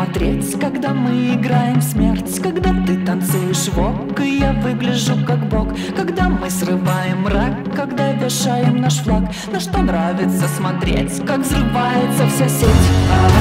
смотреть, когда мы играем в смерть, когда ты танцуешь вок, и я выгляжу как бог, когда мы срываем мрак, когда вешаем наш флаг. На что нравится смотреть, как взрывается вся сеть.